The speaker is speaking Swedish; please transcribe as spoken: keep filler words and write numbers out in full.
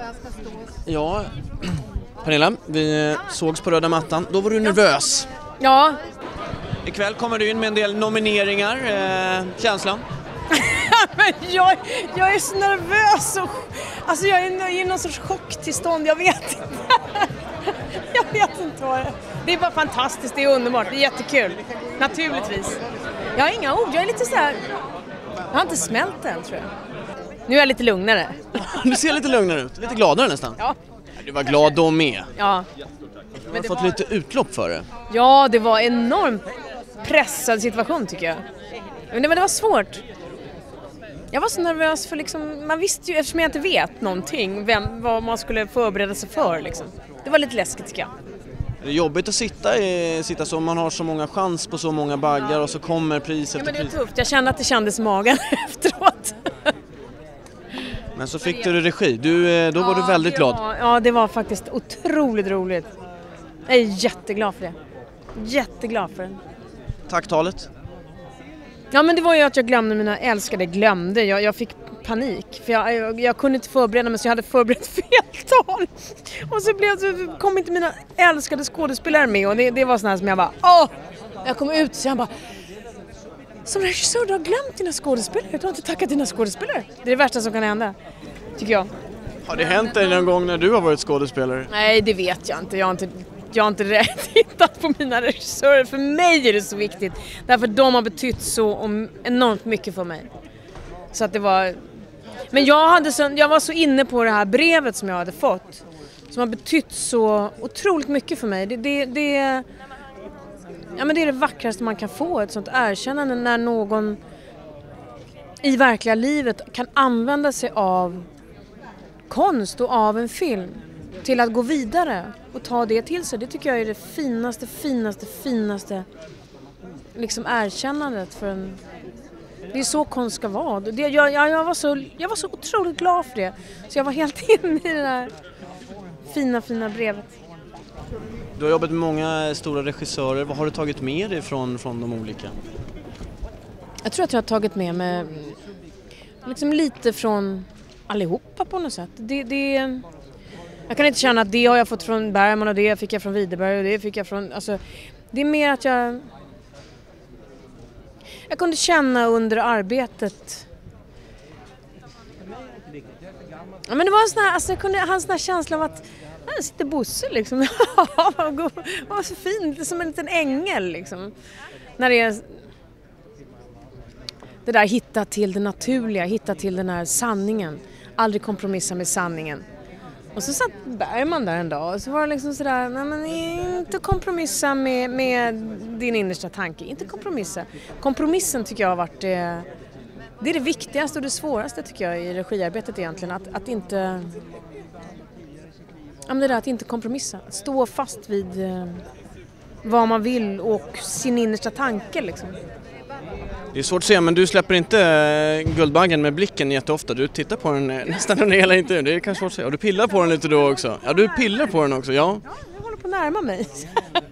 Ja, Pernilla, vi sågs på röda mattan. Då var du nervös. Ja. Ikväll kommer du in med en del nomineringar. Eh, känslan? Men jag, jag är så nervös. Och, alltså jag är i någon sorts chocktillstånd. Jag vet inte. Jag vet inte vad det är. Det är bara fantastiskt, det är underbart, det är jättekul. Naturligtvis. Jag har inga ord, jag är lite så här. Jag har inte smält än, tror jag. Nu är jag lite lugnare. Du ser lite lugnare ut, lite gladare nästan. Ja. Du var glad då med. Ja. Du har fått var... lite utlopp för det. Ja, det var enormt pressad situation tycker jag. Men det, men det var svårt. Jag var så nervös för liksom, man visste ju, eftersom jag inte vet någonting, vem, vad man skulle förbereda sig för liksom. Det var lite läskigt tycker jag. Det är jobbigt att sitta, i, sitta så, man har så många chans på så många baggar och så kommer pris efter ja, men det är pris. tufft, jag kände att det kändes i magen efteråt. Men så fick du regi, du, då var ja, du väldigt glad. Var, ja, det var faktiskt otroligt roligt. Jag är jätteglad för det. Jätteglad för det. Tacktalet? Ja, men det var ju att jag glömde mina älskade, glömde. Jag, jag fick panik, för jag, jag, jag kunde inte förbereda mig så jag hade förberett fel tal. Och så, blev, så kom inte mina älskade skådespelare med och det, det var sån här som jag bara, åh! Jag kom ut så jag bara, som regissör du har glömt dina skådespelare, du har inte tackat dina skådespelare. Det är det värsta som kan hända, tycker jag. Har det hänt dig någon gång när du har varit skådespelare? Nej, det vet jag inte. Jag har inte, jag har inte tittat på mina regissörer. För mig är det så viktigt. Därför att de har betytt så om, enormt mycket för mig. Så att det var... Men jag, hade så, jag var så inne på det här brevet som jag hade fått. Som har betytt så otroligt mycket för mig. Det, det, det, ja, men det är det vackraste man kan få. Ett sånt erkännande när någon i verkliga livet kan använda sig av konst och av en film till att gå vidare och ta det till sig. Det tycker jag är det finaste, finaste, finaste liksom erkännandet för en... Det är så konst ska vara. Det, jag, jag, jag, var så, jag var så otroligt glad för det. Så jag var helt inne i det där fina, fina brevet. Du har jobbat med många stora regissörer. Vad har du tagit med dig från, från de olika? Jag tror att jag har tagit med mig liksom lite från allihopa på något sätt. Det, det, jag kan inte känna att det har jag fått från Bergman och det fick jag från Widerberg och det fick jag från... Alltså, det är mer att jag... Jag kunde känna under arbetet... Ja, men det var en sån här, alltså jag kunde ha en sån här känsla av att här sitter Bosse liksom. Vad var så fint, som en liten ängel liksom. När det är... Det där hitta till det naturliga, hitta till den här sanningen. Aldrig kompromissa med sanningen. Och så satt Bergman där en dag och så var det liksom sådär, nej men inte kompromissa med, med din innersta tanke, inte kompromissa. Kompromissen tycker jag har varit det, det är det viktigaste och det svåraste tycker jag i regiarbetet egentligen, att, att inte, ja men det där att inte kompromissa, att stå fast vid eh, vad man vill och sin innersta tanke liksom. Det är svårt att se, men du släpper inte Guldbaggen med blicken jätteofta. Du tittar på den nästan under hela intervjun. Det är kanske svårt att se. Och du pillar på den lite då också. Ja, du pillar på den också, ja. Ja, jag håller på att närma mig.